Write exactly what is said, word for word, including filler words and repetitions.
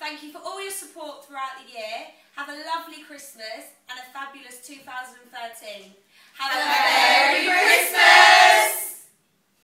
Thank you for all your support throughout the year. Have a lovely Christmas and a fabulous two thousand thirteen. Have a